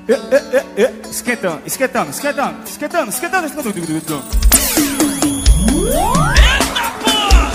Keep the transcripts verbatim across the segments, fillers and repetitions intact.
Esquentando, esquentando, esquentando, esquentando, esquentando, esquentando. Eita porra!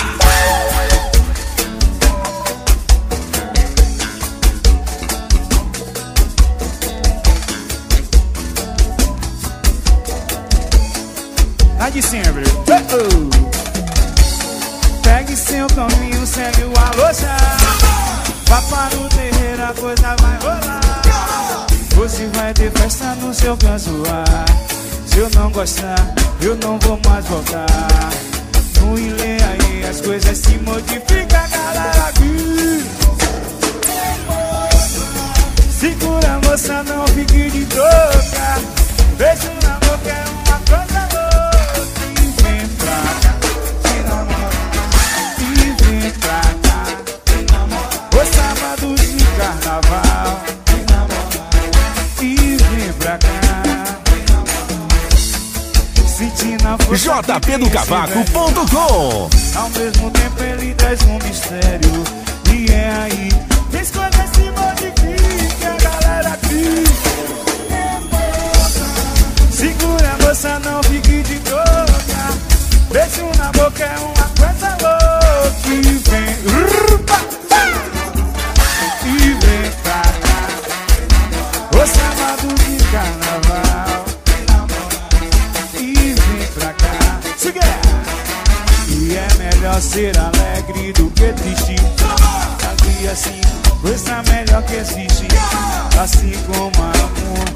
Lá de sempre. Uh-oh. Pegue seu caminho, segue o alô já. Vá para o terreiro, a coisa vai rolar. Hoje vai ter festa no seu casuar. Se eu não gostar, eu não vou mais voltar. No ilê aí as coisas se modificam, galera. Segura a moça, não fique de toca. Beijo na boca é uma coisa louca. E vem pra cá, te namora. E vem pra cá, te namora. O sábado de carnaval, te namora. E vem pra cá. J P do Cavaco ponto com. Ao mesmo tempo ele traz um mistério. E é aí que as coisas se modificam, galera aqui. Segura a moça, não fique de toca. Beijo na boca é uma coisa louca. E vem, rupa, e vem pra cá. O sábado de carnaval. E vem pra cá. Segura. E é melhor ser alegre do que triste. Sabia assim, coisa melhor que existe. Assim como amor.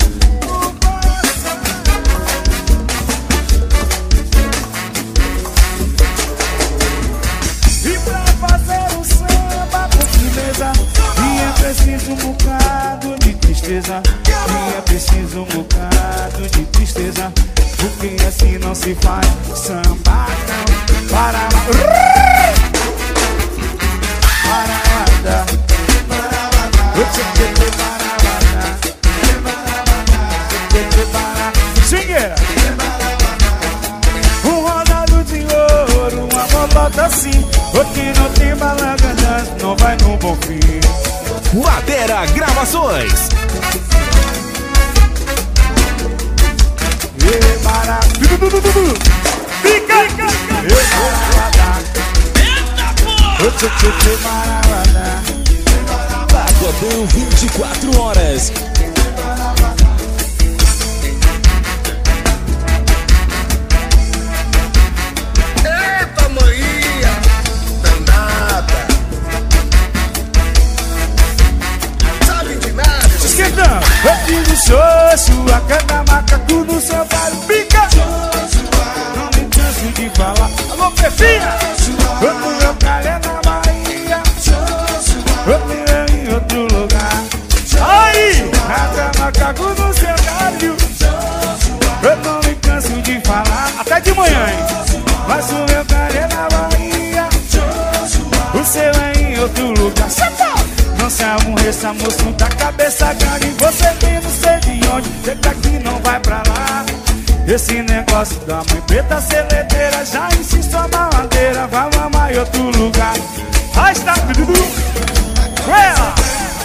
E pra fazer um samba com firmeza, e é preciso um bocado de tristeza. E é preciso um bocado de tristeza. Porque assim não se faz samba não. Para lá, para lá, Xingueira. Um rodado de ouro, uma bolota assim. Porque não tem balanga, não vai no bom fim. Batera Gravações. E para, fica, Eita porra! Pagodão vinte e quatro horas. Eita, Maria, danada. Sabe de nada? Esquentando, eu fiz o xoxo, a cada macaco no seu galho pica. Não me canso de falar, alô Pefina. Eu no meu calé na Bahia, eu mirei em outro lugar. Aí, cada macaco no seu galho. Eu não me canso de falar, até de manhã, hein. Mas o meu calé na Bahia, o seu é em outro lugar. Não se aborreça, moço da cabeça grande. Você tem não sei de onde, você daqui não vai pra lá. Esse negócio da mãe preta celeteira já insiste a mamadeira. Vai mamar em outro lugar. Aí está tudo. Ué!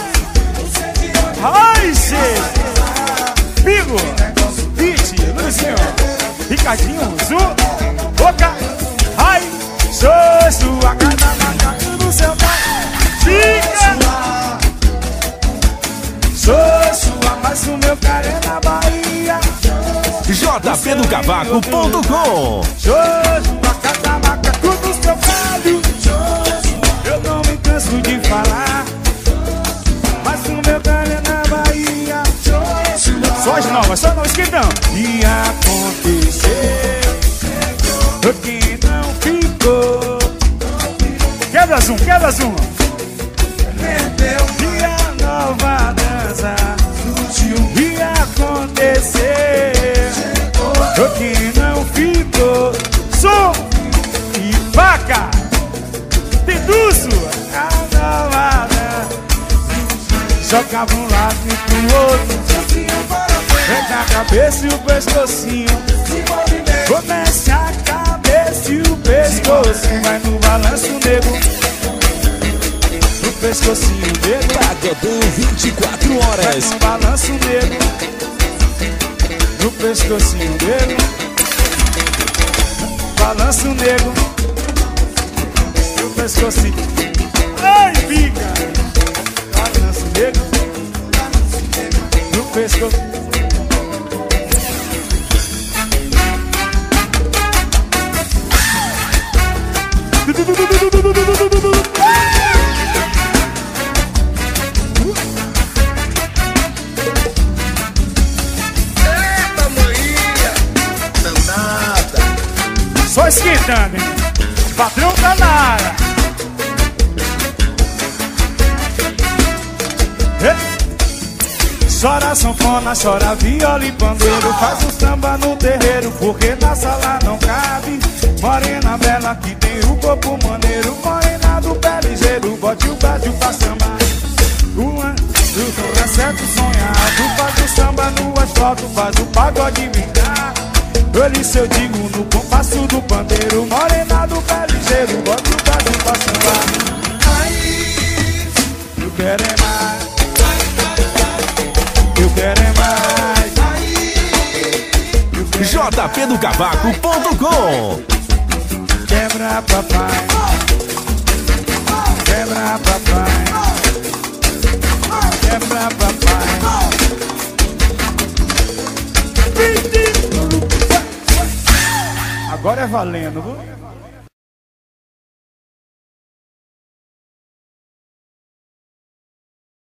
Ai, gente! Bigo! Pete, Luizinho, Ricardinho, Zu, Boca. Ai, xoxo, a cada macaco no seu carro. Fica! Sou sua, mas o meu cara é na Bahia. J P do Cavaco ponto com. Sou sua, cada macaco do seu galho. Eu não me canso de falar, mas o meu cara é na Bahia. Só as novas, só não esquentão. E aconteceu que não ficou. Quebra zoom, quebra zoom. E a nova dança surgiu. E aconteceu o que não ficou. Som e vaca. Teduço. A nova dança jogava um lado e pro outro. Pega a cabeça e o pescocinho. Comece a cabeça e o pescoço. Vai no balanço negro. pescocinho dele. Pagodão vinte e quatro horas. Faz um balanço nele, no pescocinho dele. Balanço negro, no pescocinho. Ai, fica. Balanço negro, no pescocinho. Eita, Maria, danada. Só esquentando, hein? Patrão tá na área. Chora sanfona, chora viola e pandeiro. Faz o samba no terreiro, porque na sala não cabe. Morena bela que tem o corpo maneiro. Morena do pé ligeiro, bote o bádio pra sambar. Uma, do é certo sonhar. Tu faz o samba no asfalto, faz o pagode brincar. Olhe se eu digo no compasso do pandeiro. Morena do pé ligeiro, bote o bádio pra sambar. Ai, eu quero é mais. Eu quero é mais. J P do Cavaco ponto com. Quebra papai, quebra papai, quebra papai. Agora é valendo, viu?